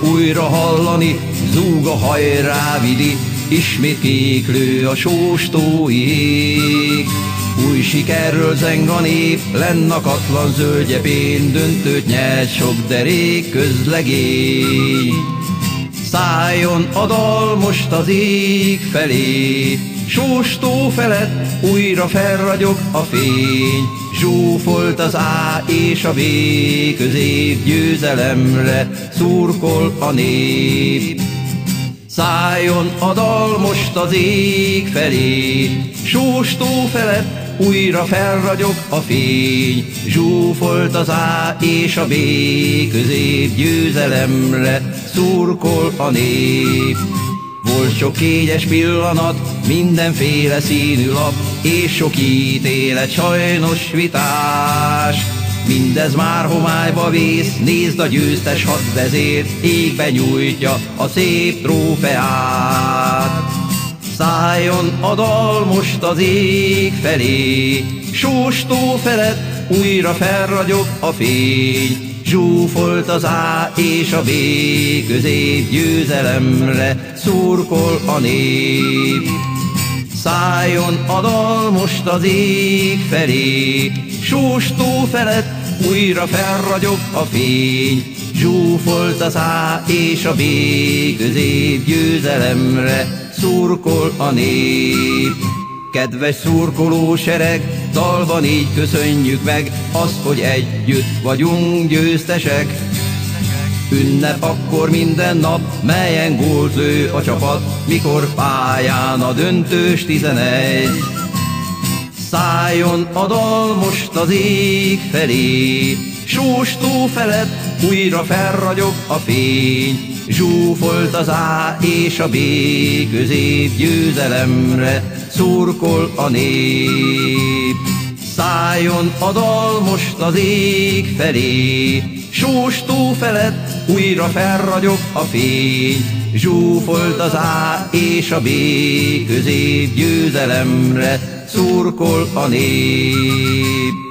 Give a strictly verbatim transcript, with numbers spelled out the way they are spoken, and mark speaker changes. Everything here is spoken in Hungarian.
Speaker 1: újra hallani, zúg a hajrá vidi, ismét kéklő a sóstói ég. Új sikerről zeng a nép, lenn a katlan zöldgyepén, döntőt nyert sok derék közlegény. Szálljon a dal most az ég felé, sóstó felett újra felragyog a fény. Zsúfolt az A és a B, közép győzelemre szurkol a nép. Szálljon a dal most az ég felé, sóstó felett újra felragyog a fény. Zsúfolt az A és a B, közép győzelemre szurkol a nép. Volt sok kényes pillanat, mindenféle színű lap, és sok ítélet sajnos vitás. Mindez már homályba vész, nézd a győztes hadvezér, égbe nyújtja a szép trófeát. Szálljon a dal most az ég felé, sóstó felett újra felragyog a fény. Zsúfolt az A és a B, közép győzelemre szurkol a nép. Szálljon a dal most az ég felé, sóstó felett újra felragyog a fény. Zsúfolt az A és a B, közép győzelemre szurkol a nép. Kedves szurkoló sereg, dalban így köszönjük meg azt, hogy együtt vagyunk győztesek. Ünnep akkor minden nap, melyen gólt lő a csapat, mikor pályán a döntős tizenegy. Szálljon a dal most az ég felé, sóstó felett újra felragyog a fény. Zsúfolt az A és a B, közép győzelemre szurkol a nép. Szálljon a dal most az ég felé, sóstó felett újra felragyog a fény. Zsúfolt az A és a B, közép győzelemre szurkol a nép.